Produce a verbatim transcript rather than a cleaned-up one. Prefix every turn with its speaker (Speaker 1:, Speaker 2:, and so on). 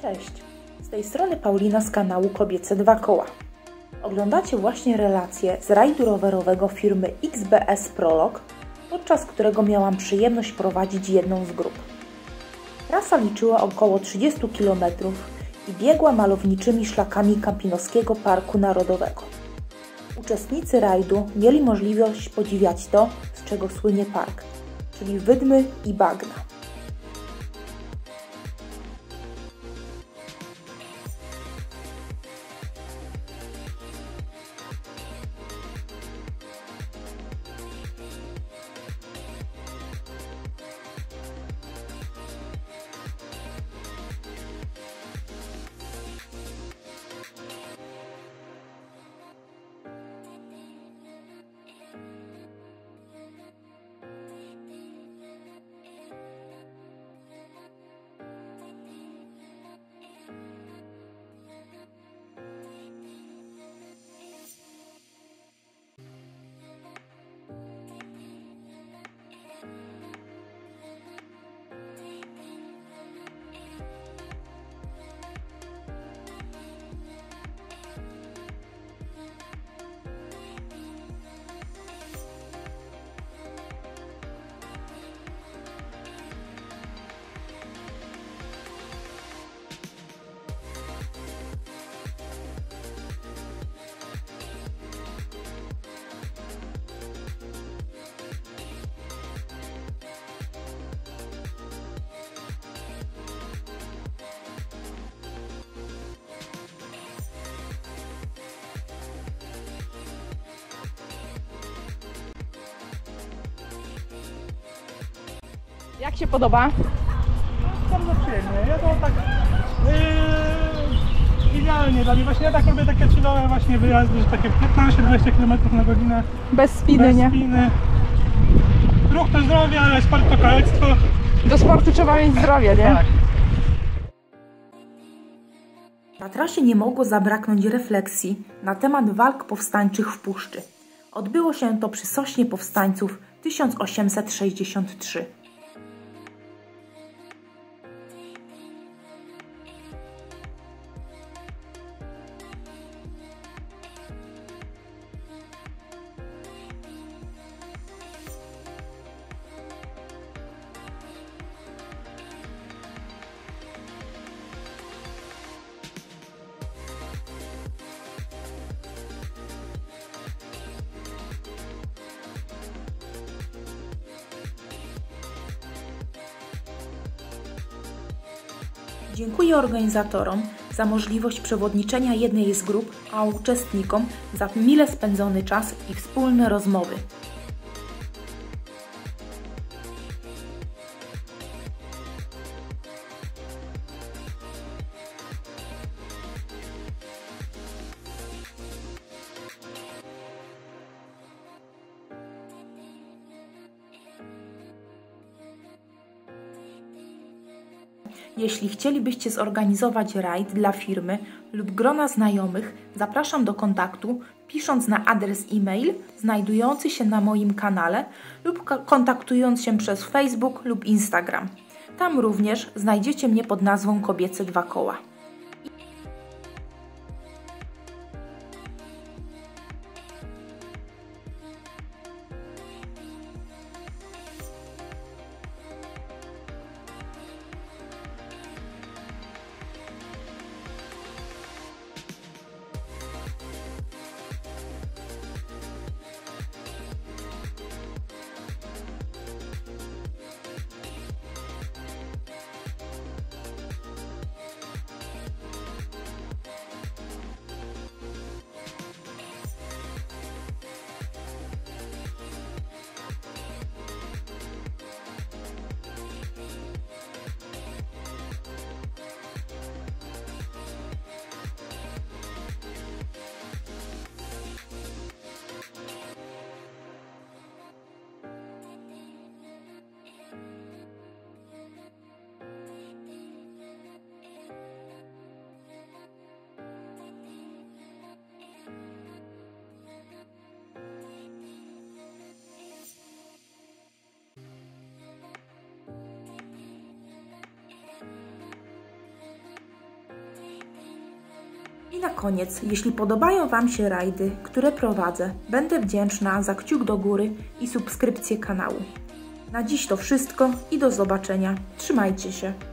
Speaker 1: Cześć, z tej strony Paulina z kanału Kobiece Dwa Koła. Oglądacie właśnie relację z rajdu rowerowego firmy X B S Prolog, podczas którego miałam przyjemność prowadzić jedną z grup. Trasa liczyła około trzydzieści kilometrów i biegła malowniczymi szlakami Kampinoskiego Parku Narodowego. Uczestnicy rajdu mieli możliwość podziwiać to, z czego słynie park, czyli wydmy i bagna.
Speaker 2: Jak się podoba?
Speaker 3: Bardzo przyjemnie. Ja to tak yy, idealnie dla mnie. Właśnie ja tak robię takie chillowe właśnie wyjazdy, że takie piętnaście dwadzieścia kilometrów na godzinę.
Speaker 2: Bez spiny,
Speaker 3: bez
Speaker 2: nie?
Speaker 3: spiny. Ruch to zdrowie, ale sport to kalectwo.
Speaker 2: Do sportu trzeba mieć zdrowie, nie?
Speaker 3: Tak.
Speaker 1: Na trasie nie mogło zabraknąć refleksji na temat walk powstańczych w puszczy. Odbyło się to przy Sośnie Powstańców tysiąc osiemset sześćdziesiąt trzy. Dziękuję organizatorom za możliwość przewodniczenia jednej z grup, a uczestnikom za mile spędzony czas i wspólne rozmowy. Jeśli chcielibyście zorganizować rajd dla firmy lub grona znajomych, zapraszam do kontaktu, pisząc na adres e-mail znajdujący się na moim kanale lub kontaktując się przez Facebook lub Instagram. Tam również znajdziecie mnie pod nazwą Kobiece Dwa Koła. na koniec, jeśli podobają Wam się rajdy, które prowadzę, będę wdzięczna za kciuk do góry i subskrypcję kanału. Na dziś to wszystko i do zobaczenia. Trzymajcie się.